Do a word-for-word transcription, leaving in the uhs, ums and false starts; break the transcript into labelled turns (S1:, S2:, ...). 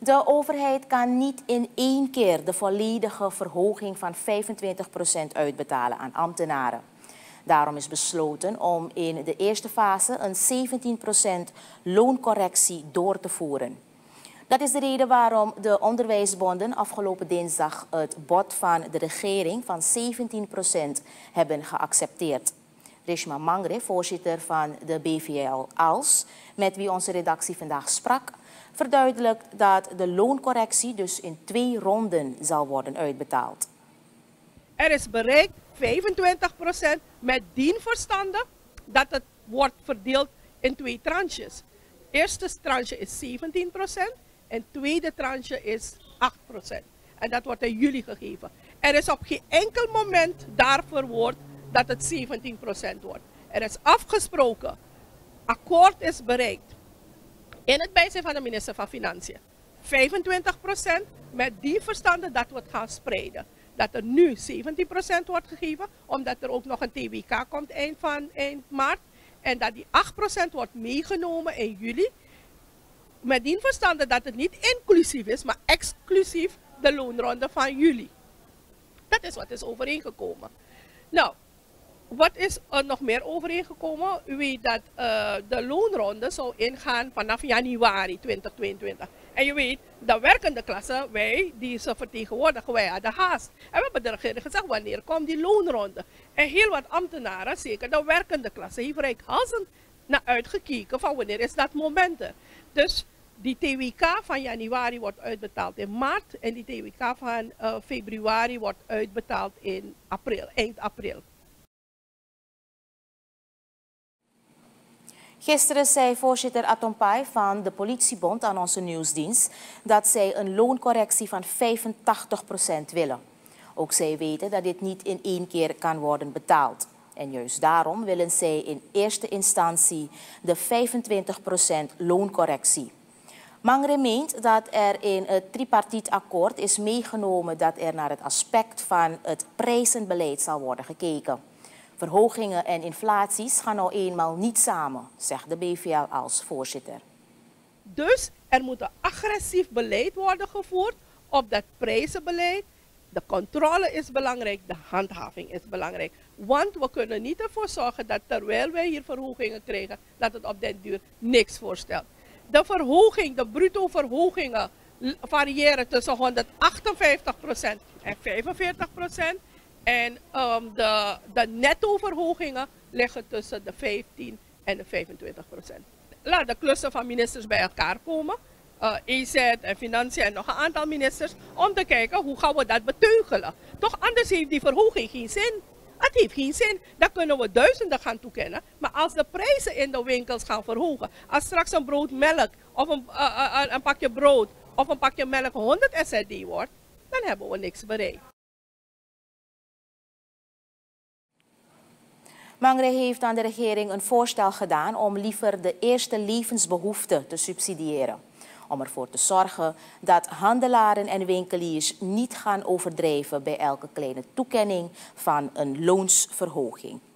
S1: De overheid kan niet in één keer de volledige verhoging van vijfentwintig procent uitbetalen aan ambtenaren. Daarom is besloten om in de eerste fase een zeventien procent looncorrectie door te voeren. Dat is de reden waarom de onderwijsbonden afgelopen dinsdag het bod van de regering van zeventien procent hebben geaccepteerd. Reshma Mangre, voorzitter van de B V L ALS, met wie onze redactie vandaag sprak, verduidelijkt dat de looncorrectie dus in twee ronden zal worden uitbetaald.
S2: Er is bereikt vijfentwintig procent met dien verstande dat het wordt verdeeld in twee tranches. Eerste tranche is zeventien procent en tweede tranche is acht procent. En dat wordt in juli gegeven. Er is op geen enkel moment daar verwoord dat het zeventien procent wordt. Er is afgesproken, akkoord is bereikt in het bijzijn van de minister van Financiën. vijfentwintig procent met die verstande dat we het gaan spreiden. Dat er nu zeventien procent wordt gegeven, omdat er ook nog een T W K komt eind van eind maart. En dat die acht procent wordt meegenomen in juli. Met die verstande dat het niet inclusief is, maar exclusief de loonronde van juli. Dat is wat is overeengekomen. Nou, wat is er nog meer overeengekomen? U weet dat uh, de loonronde zou ingaan vanaf januari tweeduizend tweeëntwintig. En je weet, de werkende klasse, wij die ze vertegenwoordigen, wij hadden haast. En we hebben de regering gezegd, wanneer komt die loonronde? En heel wat ambtenaren, zeker de werkende klasse, heeft reikhalzend naar uitgekeken van wanneer is dat moment. Dus die T W K van januari wordt uitbetaald in maart en die T W K van uh, februari wordt uitbetaald in april, eind april.
S1: Gisteren zei voorzitter Atompai van de politiebond aan onze nieuwsdienst dat zij een looncorrectie van vijfentachtig procent willen. Ook zij weten dat dit niet in één keer kan worden betaald. En juist daarom willen zij in eerste instantie de vijfentwintig procent looncorrectie. Mangre meent dat er in het tripartiet-akkoord is meegenomen dat er naar het aspect van het prijzenbeleid zal worden gekeken. Verhogingen en inflaties gaan nou eenmaal niet samen, zegt de B V L als voorzitter.
S2: Dus er moet een agressief beleid worden gevoerd op dat prijzenbeleid. De controle is belangrijk, de handhaving is belangrijk. Want we kunnen niet ervoor zorgen dat terwijl wij hier verhogingen krijgen, dat het op den duur niks voorstelt. De verhoging, de bruto verhogingen variëren tussen honderdachtenvijftig procent en vijfenveertig procent. En um, de, de netto verhogingen liggen tussen de vijftien en de vijfentwintig procent. Laat de klussen van ministers bij elkaar komen. Uh, E Z en Financiën en nog een aantal ministers. Om te kijken hoe gaan we dat beteugelen. Toch anders heeft die verhoging geen zin. Het heeft geen zin. Dan kunnen we duizenden gaan toekennen. Maar als de prijzen in de winkels gaan verhogen. Als straks een brood melk of een, uh, uh, een pakje brood of een pakje melk honderd S R D wordt. Dan hebben we niks bereikt.
S1: Mangre heeft aan de regering een voorstel gedaan om liever de eerste levensbehoeften te subsidiëren. Om ervoor te zorgen dat handelaren en winkeliers niet gaan overdrijven bij elke kleine toekenning van een loonsverhoging.